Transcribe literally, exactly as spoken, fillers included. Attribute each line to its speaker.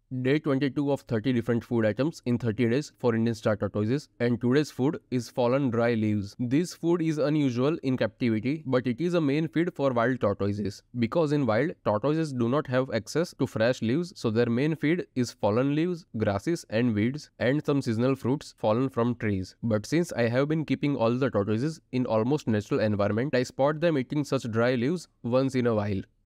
Speaker 1: Day twenty-two of thirty different food items in thirty days for Indian Star Tortoises, and today's food is fallen dry leaves. This food is unusual in captivity, but it is a main feed for wild tortoises. Because in wild, tortoises do not have access to fresh leaves, so their main feed is fallen leaves, grasses and weeds, and some seasonal fruits fallen from trees. But since I have been keeping all the tortoises in almost natural environment, I spot them eating such dry leaves once in a while.